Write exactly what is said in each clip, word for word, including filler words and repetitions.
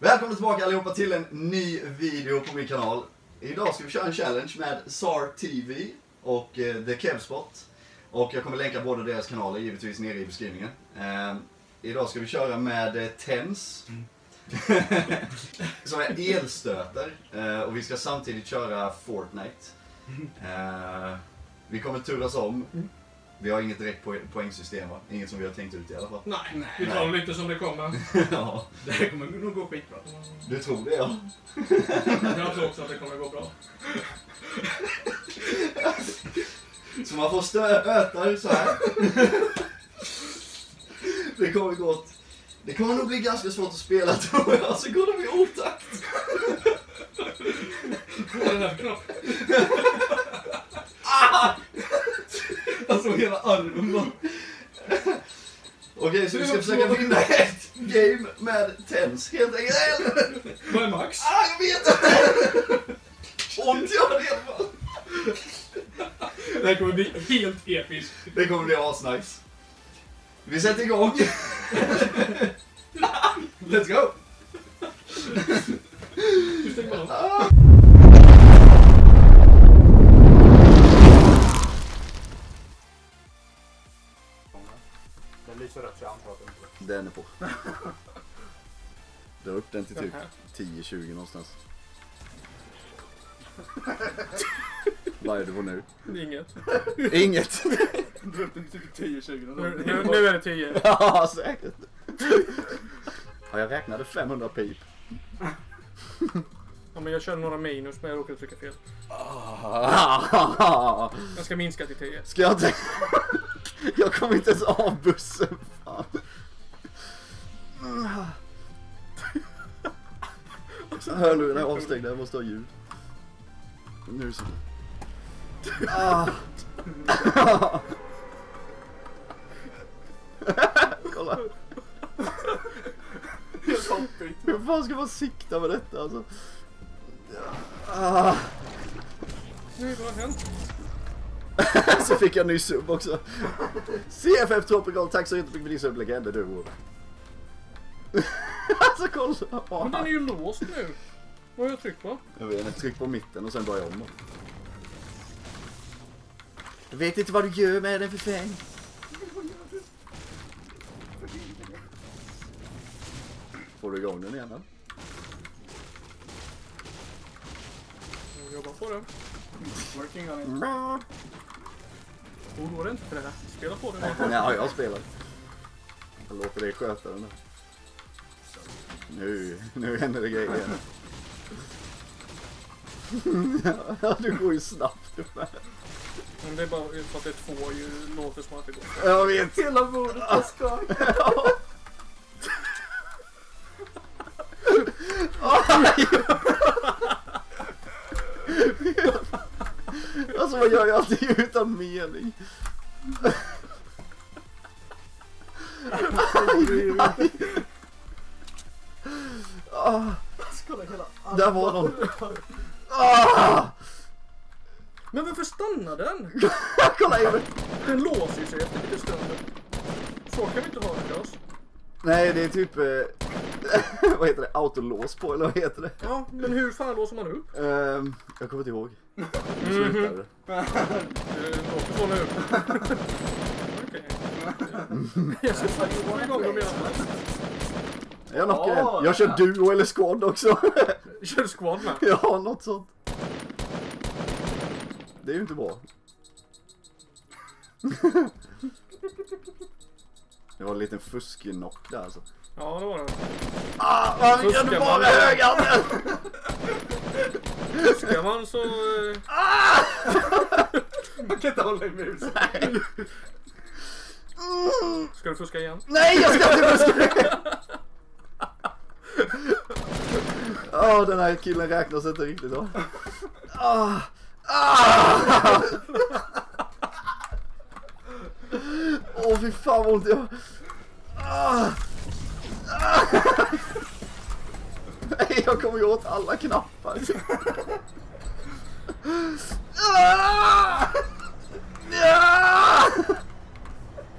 Välkomna tillbaka allihopa till en ny video på min kanal. Idag ska vi köra en challenge med S A R T V och eh, The Kevspot. Och jag kommer länka båda deras kanaler givetvis nere i beskrivningen. Eh, idag ska vi köra med eh, TENS. Mm. Som är elstötar. Eh, och vi ska samtidigt köra Fortnite. Eh, vi kommer turas om. Vi har inget direkt po poängsystem, va? Inget som vi har tänkt ut i alla fall. Nej, Nej. vi tar det lite som det kommer. Ja. Det här kommer nog gå skitbra. Du tror det, ja? Jag tror också att det kommer gå bra. Så man får stötar så här. Det kommer gå. Det kommer nog bli ganska svårt att spela, tror jag. Så går de i otakt. På den här knappen. Ah! Alltså hela armen bara. Okej, så vi ska försöka vinna ett game med TENS. Helt enkelt. Vad är Max? Ah, jag vet inte. Ont gör det i alla fall. Det här kommer bli helt episkt. Det kommer bli asnice. Vi sätter igång. Let's go. Hur stänger man dem? Ah. Den lyser rött så jag antar att den inte. Den är på. Dra upp den till typ tio tjugo någonstans. Vad är det på nu? Inget. Inget. Dra upp den till typ tio tjugo. Nu, nu, nu är det tio. Ja, säkert. Ja, jag räknade femhundra pip. Ja, men jag kör några minus men jag råkade trycka fel. Jag ska minska till tio. Ska jag inte? Jag kommer inte ens av bussen. Fan. Hör nu, den är avstängd. Jag måste ha ljud. Nu så. Ah. Kolla. Hur fan ska man sikta med detta alltså? Ah. Nu, vad har hänt? Så fick jag en ny sub också. C F F Tropical, tack så jättemycket för din sub, legender du. Alltså kolla. Men den är ju låst nu. Vad har jag tryckt på? Jag vet inte, tryck på mitten och sen börjar jag om. Jag vet inte vad du gör med den för fäng. Får du igång den igen då? Jag jobbar på den. Working on it. Oroa dig inte för det här. Spela på den. Ja, jag spelar. Jag låter dig sköta den. Nu, nu händer det grejer igen. Ja, du går ju snabbt. Men det är bara för att det är två ju låter som att det går. Jag vet. Hela bordet är skakigt. Alltså man gör ju alltid utan mening. Ah, där var någon. Ah! Men varför stannar den? Kolla in. Den låser ju sig efter lite stund. Så kan vi inte ha det oss. Nej, det är typ eh, vad heter det? Autolås på, eller vad heter det? Ja, men hur fan låser man upp? Um, jag kommer inte ihåg. Mm-hmm. Slutade. Det låter så nu. Okej. Jag ska faktiskt få igång dem i alla fall. Jag knockar en. Jag kör duo eller squad också. Kör squad med? Ja, något sånt. Det är ju inte bra. Det var en liten fusknock där alltså. Ja, det var det. Ah, man kan du bara höga. Fuskar man så... Ah! Man kan inte hålla i musen. Ska du fuska igen? Nej, jag ska inte fuska. Åh, oh, den här killen räknas inte riktigt då. Ah! Ah! Åh, oh, fy fan vad ont jag... Ah! Ah! Nej, jag kommer ju åt alla knappar. Ah! Ah!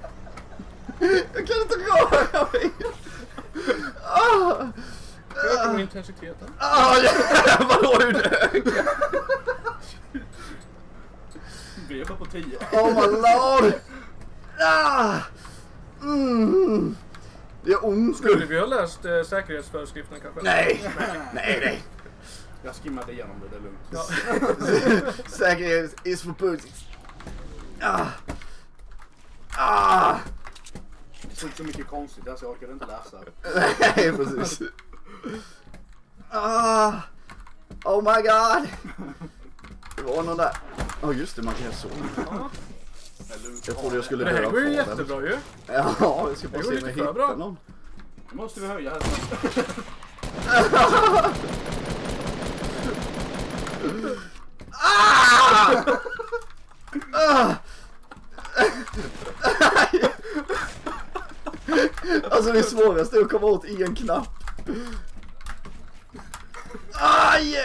Jag kan inte röra mig. Ah! på intensiteten. Ah, ja, vadå hur det? Veva på tio. Oh my lord! Ah! Mm. Det är ont. Skulle vi ha läst eh, säkerhetsföreskrifterna kanske? Nej, nej, nej. Jag skimmade igenom det, det är lugnt. Ja. Säkerhet is for pussies. Ah! Ah! Det är inte så mycket konstigt, alltså jag orkade inte läsa. Nej, precis. Ah! Oh my god! Det var någon där. Ja, oh, just det, man kan så. Ja. Jag trodde jag skulle Det här dö går ju av faren. jättebra ju. Ja, jag ska bara Det går se om lite jag för hittar bra. någon. Nu måste vi höja här. Ah! Ah! Alltså det svåraste är att komma åt en knapp. Aj!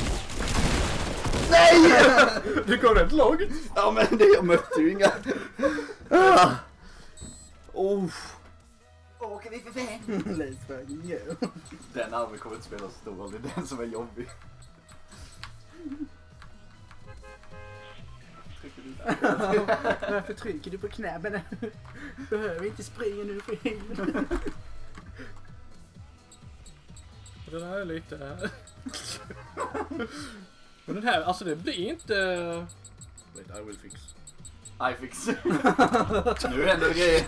Nej! Du går rätt långt. Ja men det, jag mötte ju inga. Ah. Oh. Åker vi för fan? Let's fucking go. Den armen kommer inte spela så stor roll, det är den som är jobbig. Varför trycker du på knäbben? Behöver inte springa nu för helvete. Den här är lite... Men den här, alltså det blir inte... Wait, I will fix. I fix. Nu händer det grejer.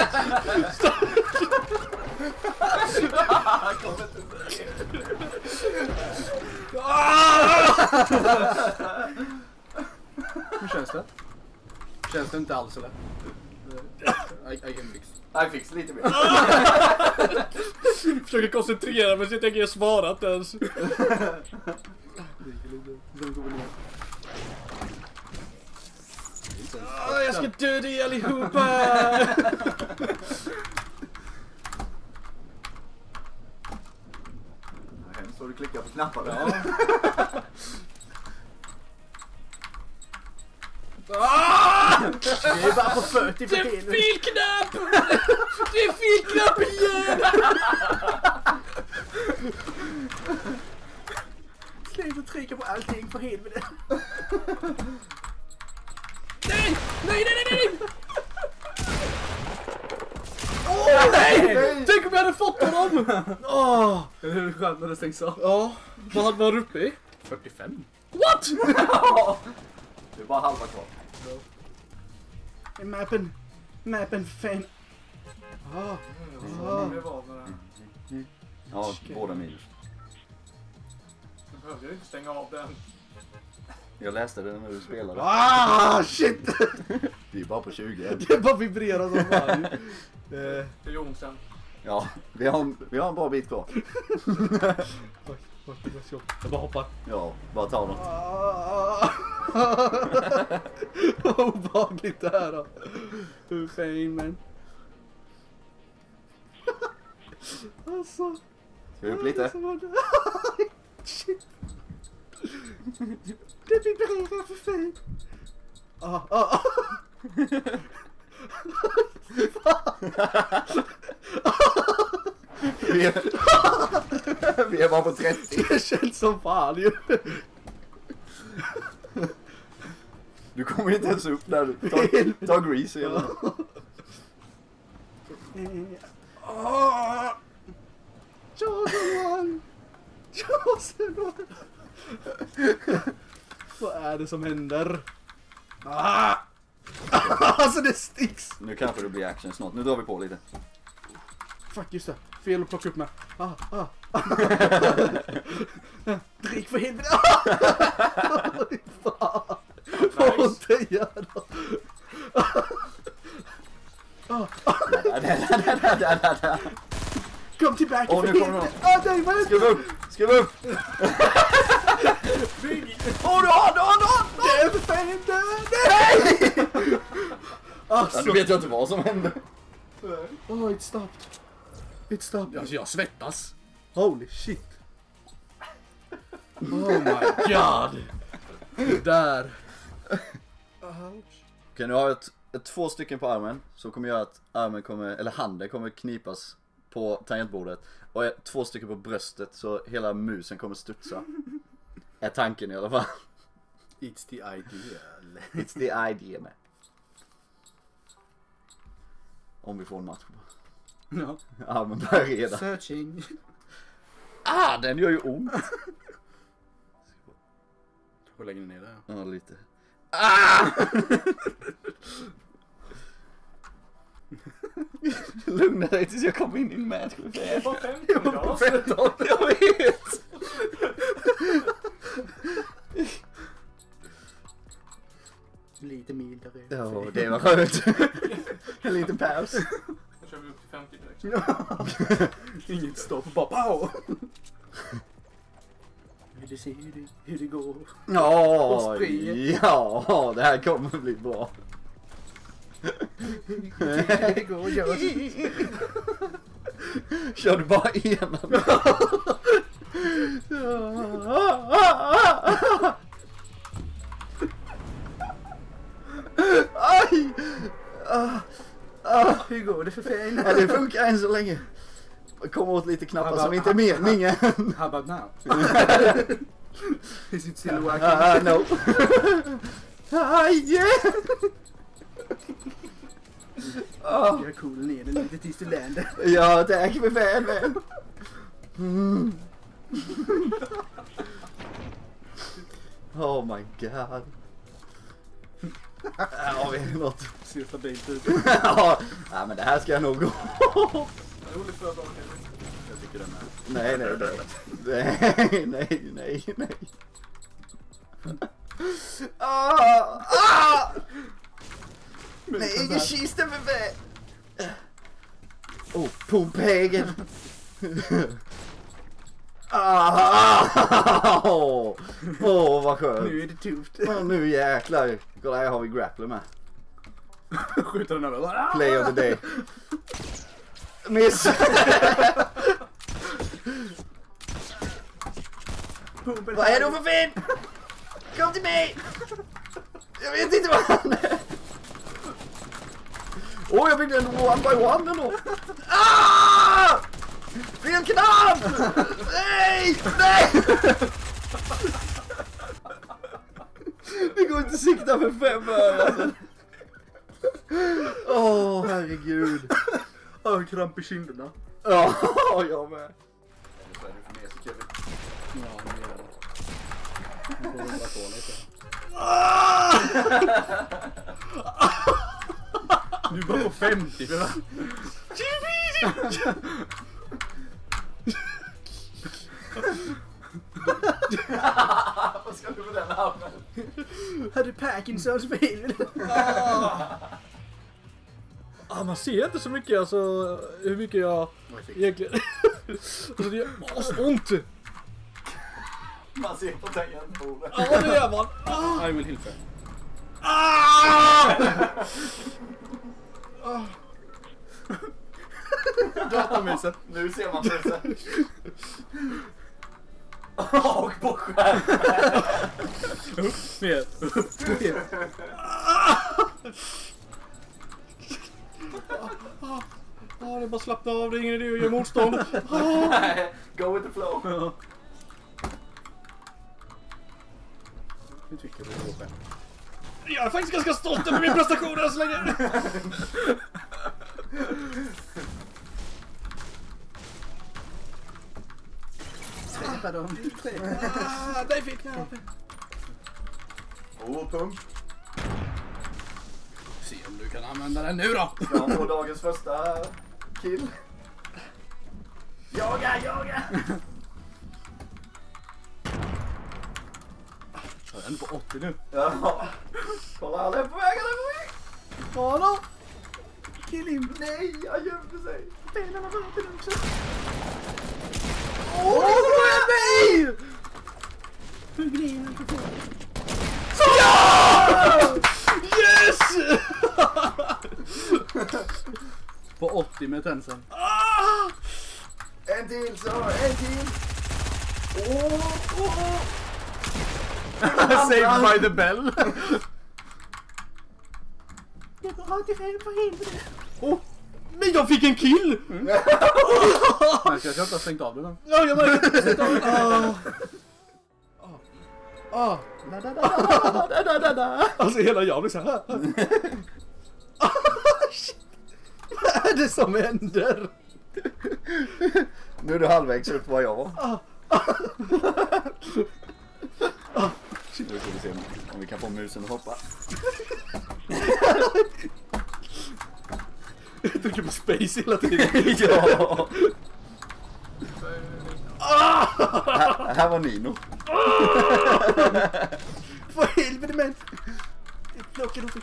Hur känns det? Känns det inte alls eller? I, I can fix. I fix lite mer. Försöker koncentrera mig så jag tänker jag svarat ens. Den går ner. Ah, jag ska döda er allihopa! Hemskt så du klickar på knappar. Ja. Ah! Vi är bara på fyrtio för Det är helvete. fel knapp! Det är fel knapp igen! Sluta trycka på allting för helvete. Nej! Nej, nej, nej, nej! Åh nej! Tänk om jag hade fått honom! Åh! Eller hur skönt när det stängs av? Ja, vad var du uppe i? fyrtiofem. What? Det är bara halva kvar. Mappen. Mappen för fan. Ah. Ja, det var med den. Ja, båda minus. Du behövde inte stänga av den. Jag läste det när du spelade. Ah, shit! Det är bara på tjugo. Det bara vibrerar som fan. Det är ont sen. Ja, vi har, vi har en bra bit kvar. Jag bara hoppar. Ja, bara ta dem. Vad obehagligt det här då. Hur fan men. Alltså. Ska vi upp lite? Shit. Det vibrerar för fan. Ah, ah, ah. Vi är, vi är bara på trettio. Det känns som fan ju. Du kommer inte ens upp där. Ta, ta grease igen. Ah. Chosen one. Chosen one. Vad är det som händer? Ah. Alltså det sticks. Nu kanske det blir action snart. Nu drar vi på lite. Fuck just det. Fel att plocka upp med. Ah, ah. Drick för helvete. Oj, fan. Vad inte gör då. Kom tillbaka Åh, för nu kommer helvete. Ah, nej, vad är det? Skriv upp! Skriv upp! Åh, du har, du har, du har! Det är för fan inte. Nej! Ja, Alltså. nu vet jag inte vad som hände. Oh, it stopped. It stopped. Alltså jag svettas. Holy shit. Oh my god. Det där. Okej, nu har jag ett, ett, två stycken på armen. Så kommer göra att armen kommer, eller handen kommer knipas på tangentbordet och två stycken på bröstet så hela musen kommer studsa. Är tanken i alla fall. It's the idea. It's the idea med. Om vi får en match. Ja. Ja, men börja redan. Searching. Ah, den gör ju ont. Hur lägger ni ner det? Ja, lite. Ah! Lugna dig tills jag kommer in i en match. Det var femton femton, jag vet. Lite mildare. Ja, det var skönt. En liten paus. Då kör vi upp till femtio direkt. Inget stopp, bara pow! Vill du se hur det, hur det går? Ja, springer. ja, det här kommer bli bra. Hur det går, gör Kör du bara ena? Aj! Ah, ah. Hur går det för fan? Ja, det funkar än så länge. Kommer åt lite knappar som inte är meningen. How about now? Is it still working? Ah, no. Aj! Ah. Jag cool ner den lite tills du länder. Ja, tack för fan, man. Mm. Oh my god. Ja, vi har något. Ser stabilt ut. Ja, men det här ska nog gå. Roligt för dagen. Jag tycker den är. Nej, nej, nej. Nej, nej, nej, nej. Ah, ah! Nej, ingen kista för fan. Oh, pumphägen. Ah! Åh, oh, vad skönt. Nu är det tufft. Oh, nu jäklar. Kolla, här har vi grappler med. Skjuter den över. Play of the day. Miss. Vad är det för fin? Kom till mig. Jag vet inte vad han är. Åh, oh, jag fick en one by one ändå. Ah! Fel knapp! Nej! Nej! Det går inte att sikta för fem öre alltså. Åh, oh, herregud. Åh, oh, kramp i kinderna. Ja, jag med. Ja, det gör det. Nu får vi bara på lite. Du är bara på femtio, va? Vad ska du med den armen? Hade Parkinsons fel. Ah, man ser inte så mycket alltså hur mycket jag egentligen. Alltså det gör ont. Man ser på tangentbordet. Ja, det gör man. I will heal first. Datamusen. Nu ser man musen. Och på skärmen. Mer. Ja, det är bara slappna av, det är ingen idé att göra motstånd. Go with the flow. Ja. Hur tycker du det går själv? Jag är faktiskt ganska stolt över min prestation än så länge. Träffa dem. Ah, där fick jag. Oh, pump. Se om du kan använda den nu då. Jag får dagens första kill. Jaga, jaga. Jag är ändå på åttio nu. Ja. Kolla, alla är på väg, alla är på väg. Ja då. Kill him. Nej, jag gömde sig. Benen har varit också. Åh, oh, nej! Hugg ner på foten. Ja! Yes! På åttio med tensen. Ah! En till, så en till. Åh, oh, oh. Saved by the bell. Det var åttiofem på hindret. Oh. Men jag fick en kill! Mm. Märker att jag inte har stängt av den. Ja, jag märker att jag stängt av den. Ah, da, da, da, da, da, da, da. Alltså hela jag blir så här. Ah, shit. Vad är det som händer? Nu är du halvvägs upp vad jag var. Ah, ah. Ah, Nu ska vi se om vi kan få musen att hoppa. jag trycker på space hela tiden. Ja. Ah! Här, här var Nino. För helvete men. Jag plockar då för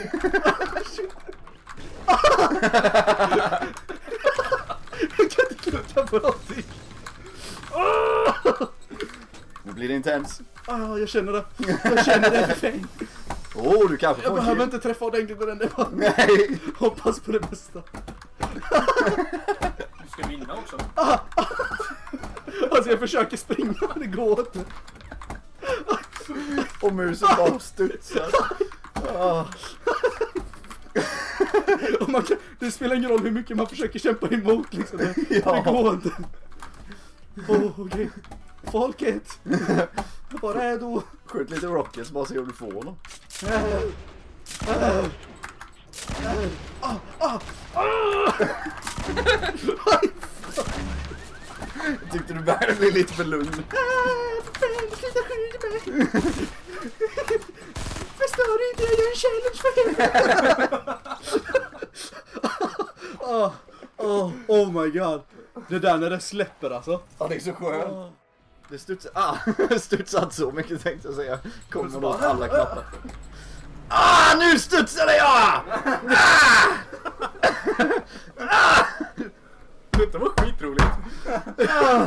jag kan inte klicka på någonting. Nu blir det intens. Ah, jag känner det. Jag känner det för fan. Åh, oh, du kanske Jag får en behöver kill. inte träffa ordentligt med den där. Bara. Nej. Hoppas på det bästa. Du ska vinna också. Ah, ah. Alltså jag försöker springa, det går inte. Och musen bara studsar. Ah. Och man kan, det spelar ingen roll hur mycket man försöker kämpa emot liksom. Det, Ja. det går inte. Åh, oh, okej. Okay. Folket. Var är då? Skjut lite rockets, bara se om du får honom. Ah, ah, ah. Jag tyckte du började bli lite för lugn. Sluta skjuta mig. Förstår inte, jag gör en challenge för henne. oh, oh, oh my god. Det där när det släpper alltså. Ja, det är så skönt. Det studsar, ah, studsat så mycket tänkte jag säga. Kommer åt alla knappar. Ah, nu studsade jag! Ah! Ah! Det var skitroligt. Ah!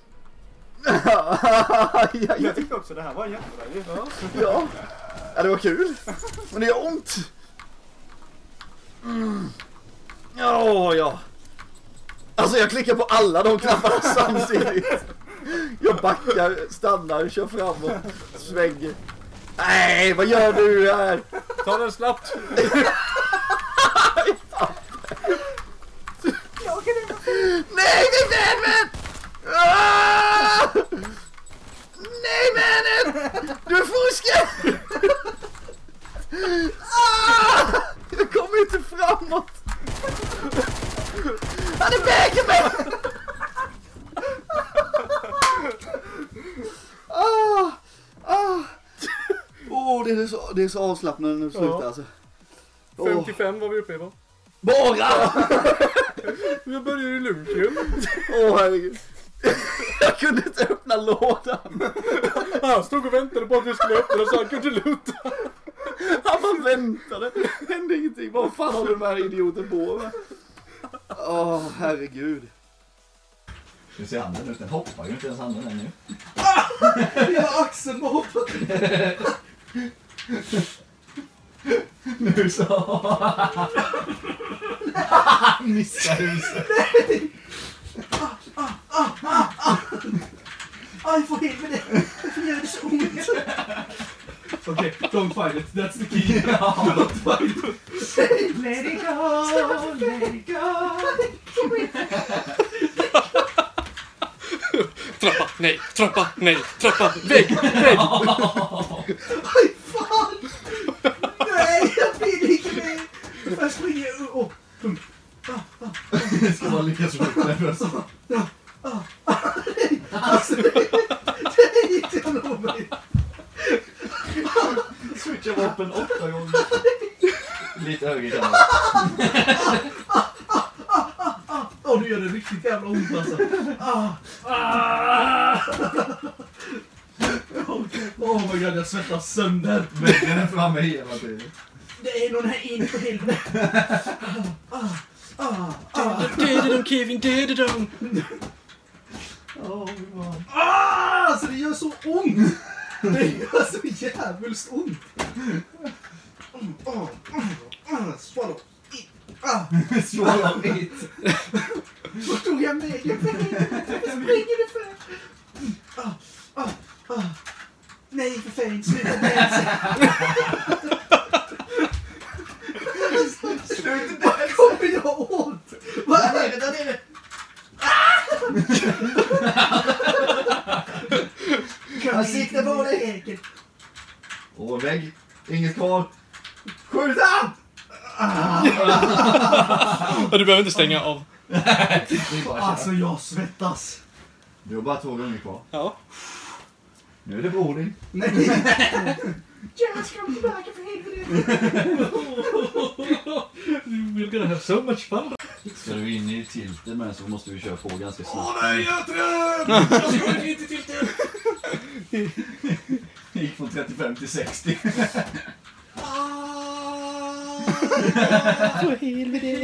Ah! Ja, Jag tyckte också det här var jättebra. Ja. ja. Ja, det var kul. Men det gör ont. Mm. Ja, ja. Alltså jag klickar på alla de knapparna samtidigt. Jag backar, stannar, kör framåt, svänger. Nej, vad gör du här? Ta den snabbt. Nej, min vän! Ah! Nej, vännen! Du fuskar! Ah! Jag kommer inte framåt. Han är vägen mig! Ah! Ah! Oh, det är så, det är så avslappnande när du slutar Ja. alltså. Oh. femtiofem var vi uppe i va? Bara! Vi börjar ju lugnt ju. Åh, oh, herregud. Jag kunde inte öppna lådan. Han stod och väntade på att vi skulle öppna så han kunde luta. Han bara väntade. Det hände ingenting. Vad fan håller de här idioten på med? Åh, oh, herregud. Du ser handen ut. Den hoppar ju inte ens handen ännu. Jag har axeln bara hoppat. Nu så. Missar huset. Aj, för helvete. Varför gör det så ont? Okej, don't fight it. That's the key. Don't fight it. Let it go, let it go. Trappa, nej, trappa, nej, trappa, vägg, vägg. Aj, fan. Nej, jag vill inte mer. Jag springer upp. Det ska vara lyckas med det först. Alltså, det är inte jag nog mig. Switcha vapen åtta gånger. Lite högre kan man. Åh, nu gör det riktigt jävla ont alltså. Ah, ah. Oh my god, jag svettas sönder. Väggen är framme hela tiden. Det är någon här inne på helvete. Dödedom Kevin, dödedom. Ah, alltså det gör så ont. Det gör så jävligt ont. Swallow. Swallow it. Vart tog jag med? Jag springer det för? Ah, ah, ah. Nej, för fan, sluta med sig. Sluta med sig. Vad kommer jag åt? Lägg. Inget kvar. Skjuta! Du behöver inte stänga av. Alltså jag svettas. Du har bara två gånger kvar. Ja. Nu är det Broding. Nej. Just come back för helvete. We're gonna have so much fun. Ska du in i tilten med så måste vi köra på ganska snabbt. Åh nej, jag tror! Jag ska inte till det. Det gick från trettiofem till sextio. För helvete.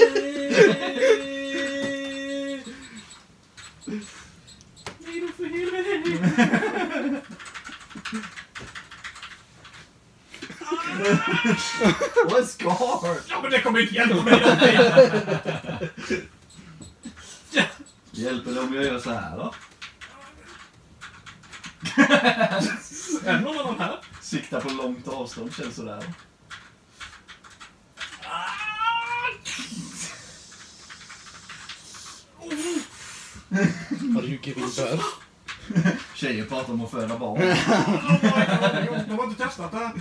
Nej då för helvete. Vad skar? Ja men det kommer inte hjälpa mig. Hjälper det om jag gör så här då? Är det någon annan här? Sikta på långt avstånd känns sådär. Har du ju giving birth? Tjejer pratar om att föda barn. De har inte testat det.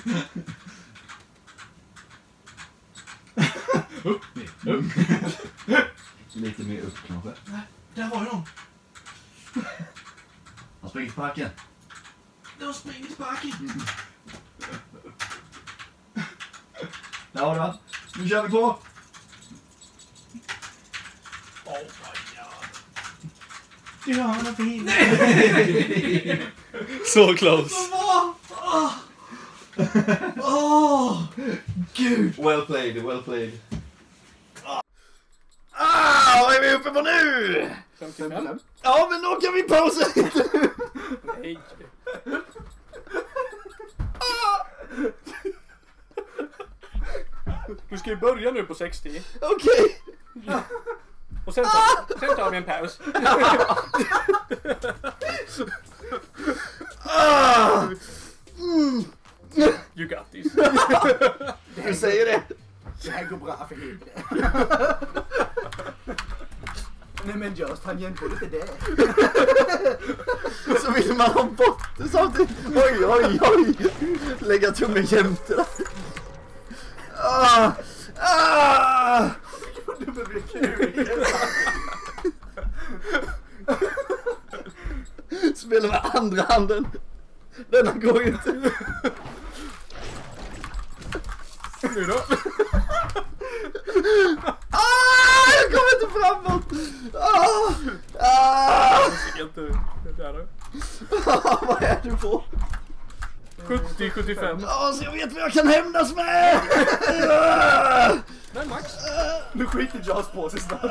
Upp, upp. Lite mer upp kanske. Där var de. Han springer till parken. De springer till parken. Där har du han. Nu kör vi på. Oh my god. Du har något för helvete. Nej! Så close. Åh! Åh! Gud! Well played, well played. Ah, vad är vi uppe på nu? femtiofem. Ja, men då kan vi pausa lite nu. Nej. Du ska ju börja nu på sextio. Okej. Och sen tar, sen tar vi en paus. Ah. Mm. You got this. Du säger det. Det här går bra för helvete. Nej men just, han jämför lite där. Så vill man ha bort det samtidigt. Oj, oj, oj. Lägga tummen jämte. Ah. Ah. Det blir kul. Spela med andra handen. Denna går ju inte. Nu då? Ah, jag kommer inte framåt. Ah. Ah. Inte där då. Ah, vad är du på? sjuttio sjuttiofem. Ah, så jag vet vad jag kan hämnas med. Ah. Nej Max. Nu skiter Just på sig snart.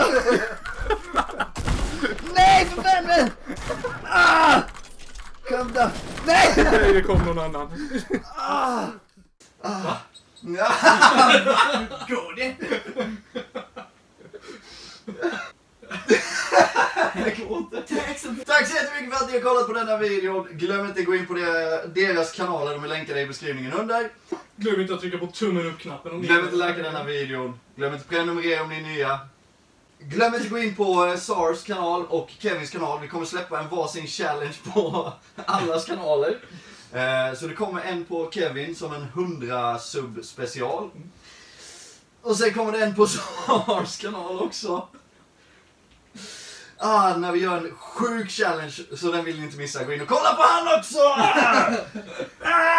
Nej, för fan! Ah! Kom då! Nej! Nej, det kom någon annan. Ah! Ah. Går det? Det går inte. Tack så jättemycket för att ni har kollat på denna video. Glöm inte att gå in på deras kanaler, de är länkade i beskrivningen under. Glöm inte att trycka på tummen upp-knappen. om ni- Glöm inte att likea denna videon. Glöm inte att prenumerera om ni är nya. Glöm inte att gå in på Sars kanal och Kevins kanal. Vi kommer släppa en varsin challenge på allas kanaler. Eh, så det kommer en på Kevin som en hundra sub special. Och sen kommer det en på Sars kanal också. Ah, när vi gör en sjuk challenge, så den vill ni inte missa. Gå in och kolla på han också! Ah!